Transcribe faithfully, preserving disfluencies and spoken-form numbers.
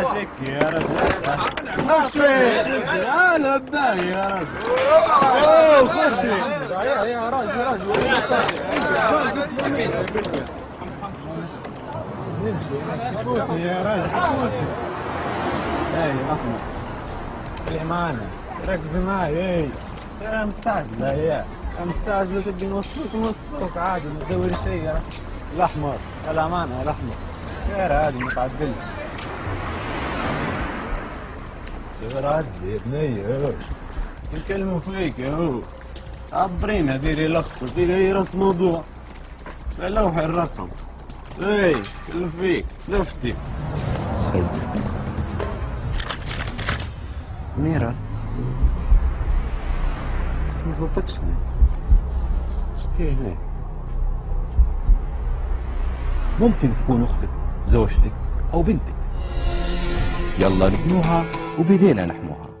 سكي يا رجل. خشي لا لباه يا رجل. اوه خشي يا يا رجل يا رجل. نمشي يا رجل. اي احمد اللي معانا ركز معي. اي انا مستعجله يا مستعجله تبي نوصلوك نوصلوك عادي ما تدور شيء. الاحمر الامانه الاحمر غير عادي ما تعدلش. غير عادي يا بنيه نكلموا فيك اهو. عبرينا ديري لخص ديري راس موضوع لوحي الرقم. اي كلم فيك لفتي. ميرا بس ما زبطتش هنا. شتي هنا ممكن تكون اختك زوجتك او بنتك. يلا نبنوها وبدينا نحموها.